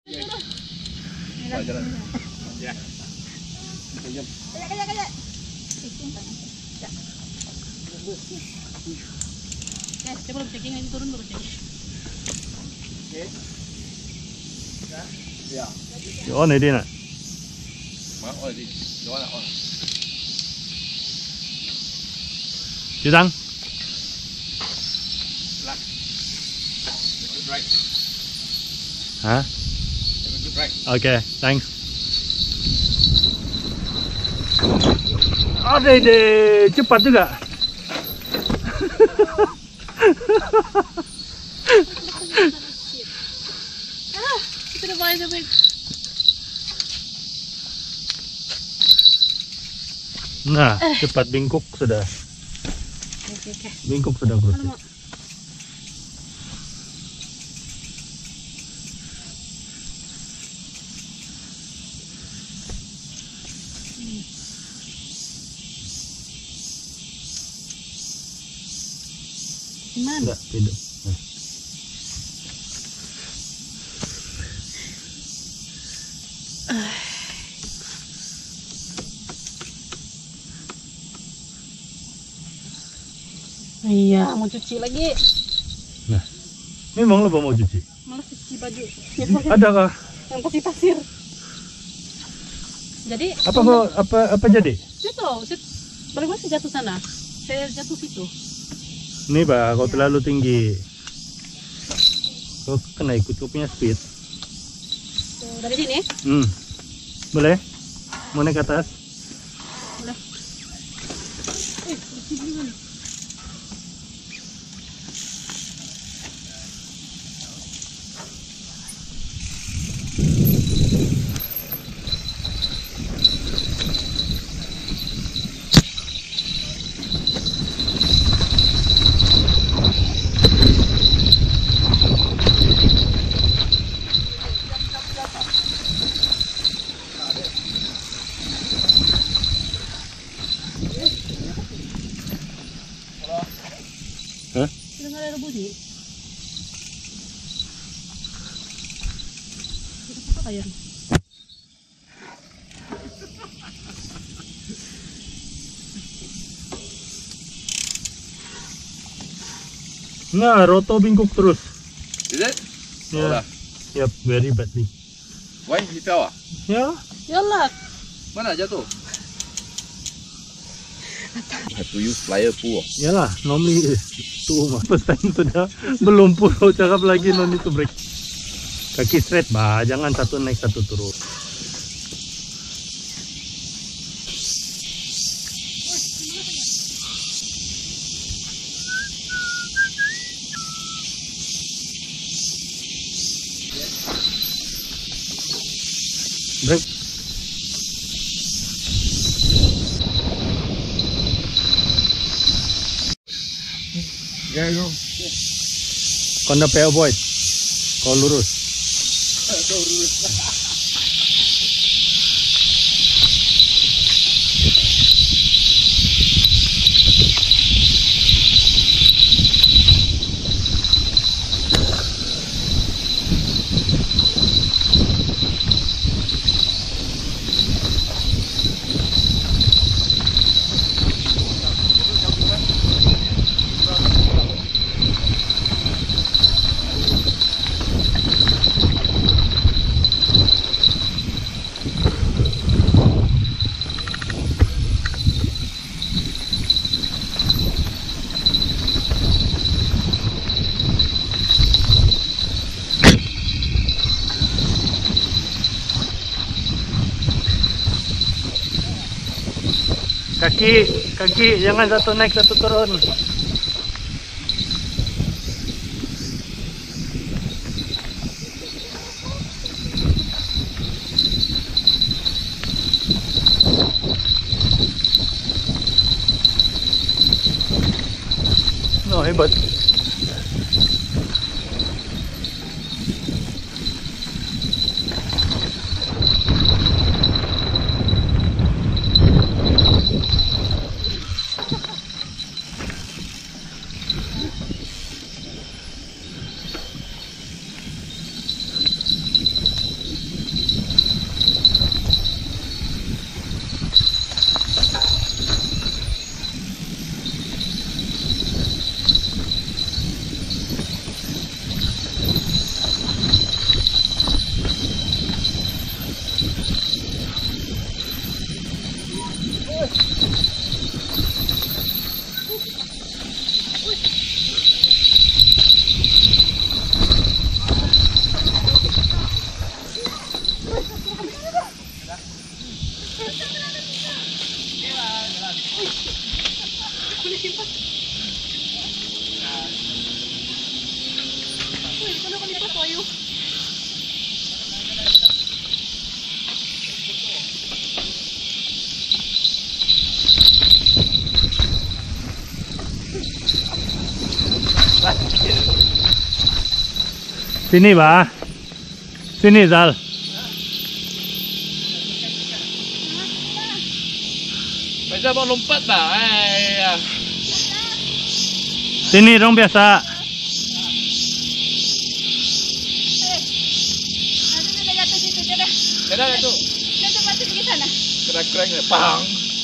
Jalan. Ya. Kejap. Dia belum checking, ini turun baru checking. Ya. On này đi nè. Má ơi đi. Đó là on. Chị Đăng. Left. Right. Hả? Right. Okay, thanks. Ada deh, cepat juga. Kita dah bayar sampai. Nah, cepat bingkuk sudah. Okay. Bingkuk sudah bro. Gimana? Enggak, tidak. Iya, mau cuci lagi. Nah, memang lo mau cuci? Malas cuci baju. Adakah? Yang pasti pasir. Jadi apa jadi? Itu, balik masih jatuh sana. Saya jatuh situ. Nih Pak, kau terlalu tinggi. Kau kena ikut kau punya speed. Tuh, dari sini? Boleh? Mau naik ke atas? Boleh. Hah? Sudah nggak ada bunyi. Apa kayak? Nah, roto bingkuk terus. Is it? Yeah. Yep, very badly. Why? He fell ah? Ya. Yalah. Mana jatuh? Have to use flyer pull. Yalah, normally tuh mah. First time sudah belum pulau cakap lagi non itu break. Kaki straight bah, jangan satu naik satu turun. Break. Ya, no. Kau nak pay avoid. Kau lurus. Kau lurus. Kaki, jangan satu naik satu turun. No, hebat. Sini bah. Sini Zal. Bisa mau lompat bah. Sini dong biasa. Dadah tu. Kerak-kerak ni, pang.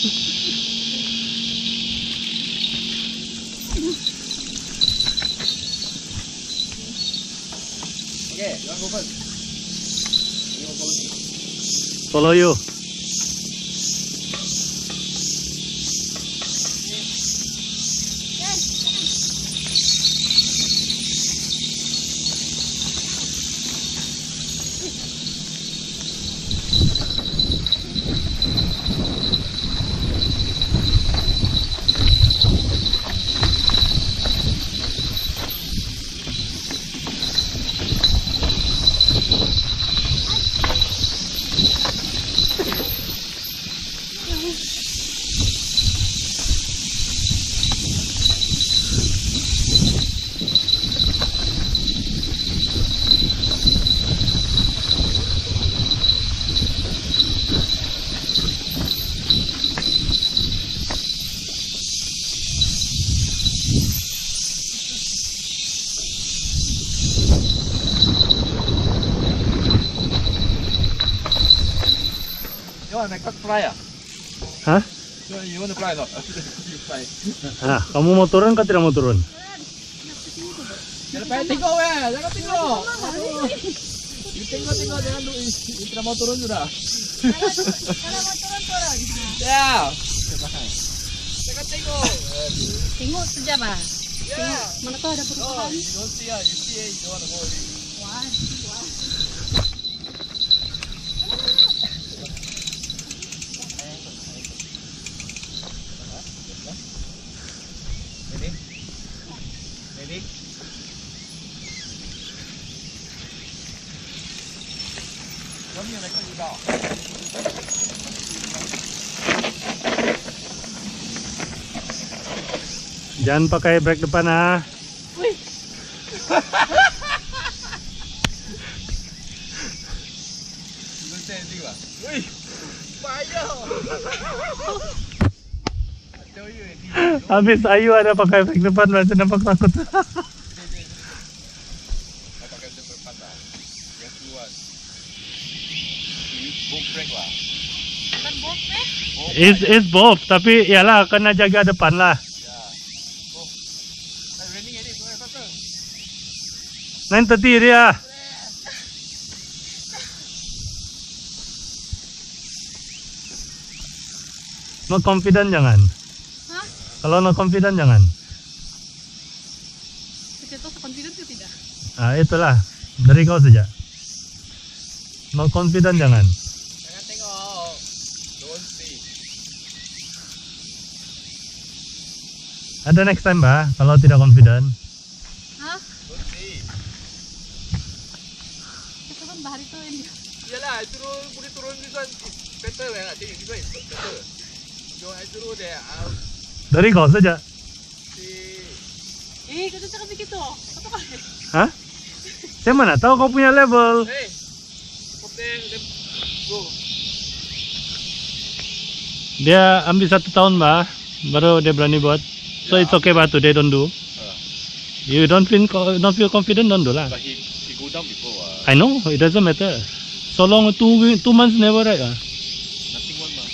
Okay, you want to go first? You want to follow me? Follow you. You want to fly ah? Hah? You want to fly or not? You fly. Ah, kamu mau turun kah tidak mau turun? Jangan pengen tengok jangan tengok. You tengok jangan dulu. You tidak mau turun sudah. Kalau mau turun. Ya. Jangan tengok. Tengok saja bah. Ya. Mana tahu ada perubahan. You don't see you see you don't want to go. Wah. Ready? Kami yang record juga. Jangan pakai brake depan ah. Wih. Don't say anything lah. Wih, payah. I tell you already. Habis Ayu ada pakai brake depan macam nampak takut. Kau pakai depan lah. Yang keluar. You both brake lah. Bukan bopek. It's both, tapi yalah kena jaga depan lah. Raining ini, go faster. 9:30 dia. No confident jangan. Hah? Kalau no confident jangan. Kita tahu confident itu tidak. Ah itulah dari kau saja. No confident jangan. Jangan tengok. Don't see. Ada next time bah kalau tidak confident. Hah? Don't see. Kita kan bahari itu ini. Yalah, turun boleh turun this one is better lah. Tengok this one is better. Yung I turun there, I'll Dari kau saja. see. Kita cakap begitu. Apa kali? Hah? Saya mana tahu kau punya level. Hey, up there, then go. Dia ambil 1 tahun bah, baru dia berani buat. So it's okay bah today don't do. You don't feel confident don't do lah. But he go down before. I know it doesn't matter. So long 2 months never right ah. Nothing one mah.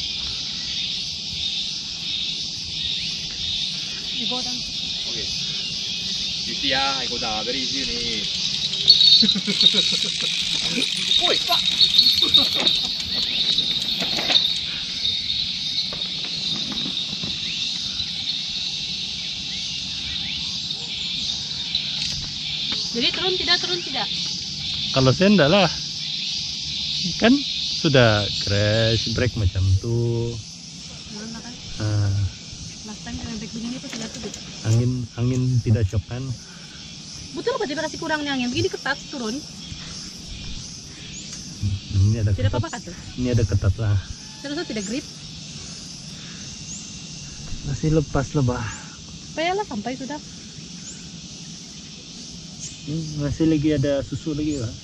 You go down. Okay. You see ah, I go down very easy ni. Oi, fuck. Jadi turun tidak. Kalau saya enggak lah. Kan sudah crash brake macam tu. Mana kan? Ah, Last time dengan break begini pun tidak turun. angin tidak shock kan. Betul apa dia kasih kurang nih angin? Begini ketat turun. Ini ada Tidak ketat. apa-apa kan tuh? Ini ada ketat lah. Saya rasa tidak grip. Masih lepas lah bah. Baiklah sampai sudah. Masih lagi ada susu lagi lah.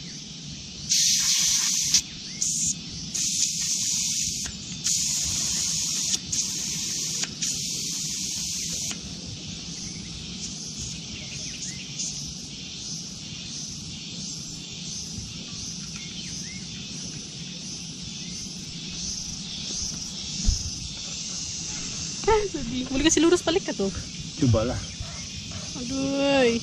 Sedih. Boleh kasih lurus balik ka tuh? Cobalah. Aduh.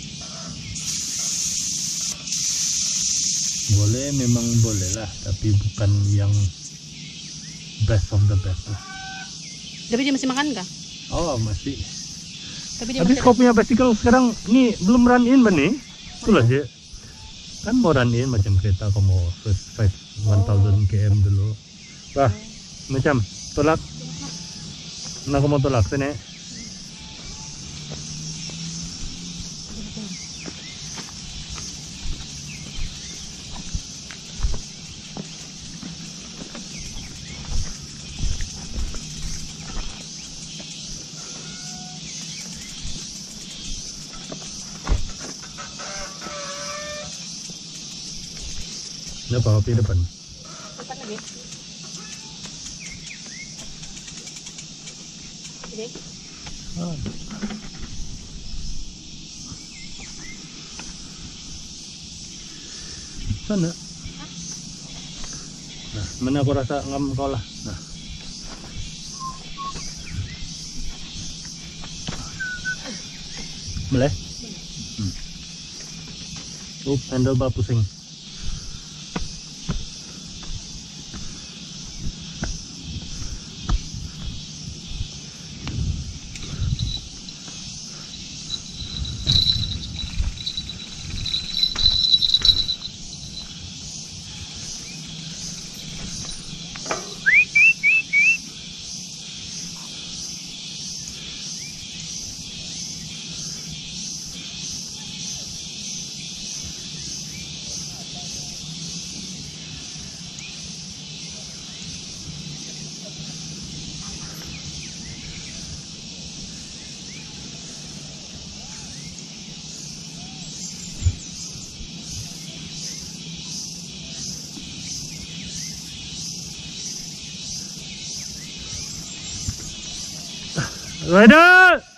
Boleh, memang boleh lah, tapi bukan yang best of the best lah. Tapi dia masih makan kah? Oh masih. Tapi dia Habis masih kau punya bicycle sekarang ni belum run in nih? Itulah je. Kan mau run in macam kereta kau mau first 1000 km dulu. Wah, macam tolak. Nah, kau mau tolak sini. Apa kopi depan? Depan lagi. Oke. Oh. Sana. Nah, mana aku rasa ngam kau lah. Nah. Boleh? Handlebar pusing. Rider!